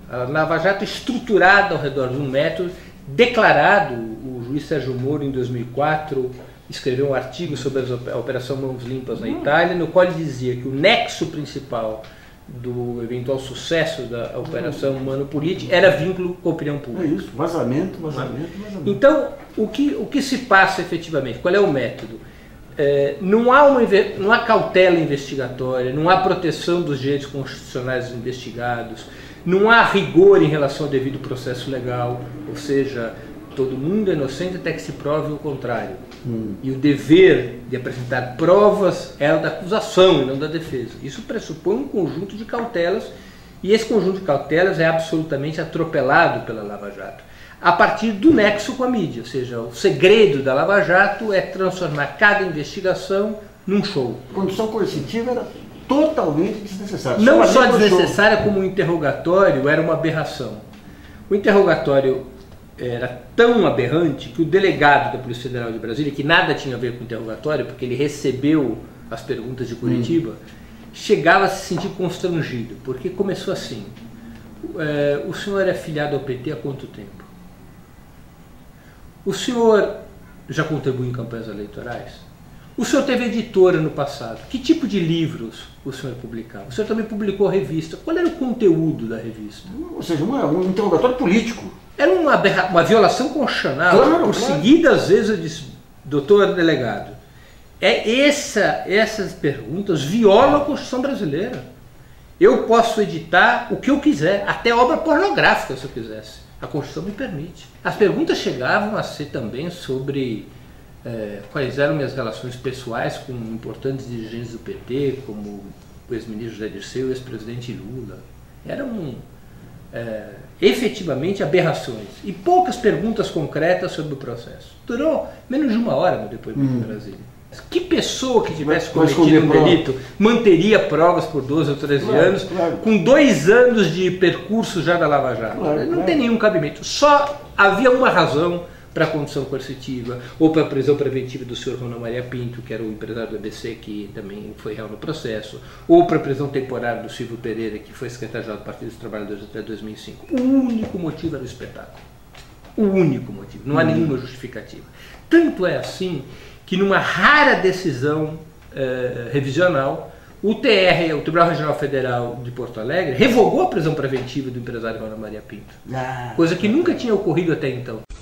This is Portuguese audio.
A Lava Jato estruturada ao redor de um método declarado. O juiz Sérgio Moro, em 2004, escreveu um artigo sobre a Operação Mãos Limpas na Itália, no qual ele dizia que o nexo principal do eventual sucesso da Operação Mano Política era vínculo com a opinião pública. É isso, vazamento. Então, o que se passa efetivamente? Qual é o método? Não há cautela investigatória, não há proteção dos direitos constitucionais dos investigados, não há rigor em relação ao devido processo legal, ou seja, todo mundo é inocente até que se prove o contrário. E o dever de apresentar provas é o da acusação e não da defesa. Isso pressupõe um conjunto de cautelas, e esse conjunto de cautelas é absolutamente atropelado pela Lava Jato, a partir do nexo com a mídia. Ou seja, o segredo da Lava Jato é transformar cada investigação num show. A condução coercitiva era totalmente desnecessária. Não só desnecessária, como o interrogatório era uma aberração. O interrogatório era tão aberrante que o delegado da Polícia Federal de Brasília, que nada tinha a ver com o interrogatório, porque ele recebeu as perguntas de Curitiba, chegava a se sentir constrangido, porque começou assim: o senhor é filiado ao PT há quanto tempo? O senhor já contribuiu em campanhas eleitorais? O senhor teve editora no passado. Que tipo de livros o senhor publicava? O senhor também publicou revista. Qual era o conteúdo da revista? Ou seja, um interrogatório político. Era uma violação constitucional. Claro, por seguidas vezes eu disse: doutor delegado, essas perguntas violam a Constituição brasileira. Eu posso editar o que eu quiser, até obra pornográfica, se eu quisesse. A Constituição me permite. As perguntas chegavam a ser também sobre quais eram minhas relações pessoais com importantes dirigentes do PT, como o ex-ministro José Dirceu e o ex-presidente Lula. Eram efetivamente aberrações. E poucas perguntas concretas sobre o processo. Durou menos de uma hora meu depoimento em Brasília. Que pessoa que tivesse cometido um delito manteria provas por 12 ou 13 anos, com 2 anos de percurso já da Lava Jato? Não tem nenhum cabimento. Só havia uma razão para a condução coercitiva, ou para a prisão preventiva do senhor Ronald Maria Pinto, que era o empresário do ABC, que também foi réu no processo, ou para a prisão temporária do Silvio Pereira, que foi secretário-geral do Partido dos Trabalhadores até 2005. O único motivo era o espetáculo. O único motivo. Não há nenhuma justificativa. Tanto é assim que numa rara decisão revisional, o TR, o Tribunal Regional Federal de Porto Alegre, revogou a prisão preventiva do empresário Ronald Maria Pinto. Coisa que nunca tinha ocorrido até então.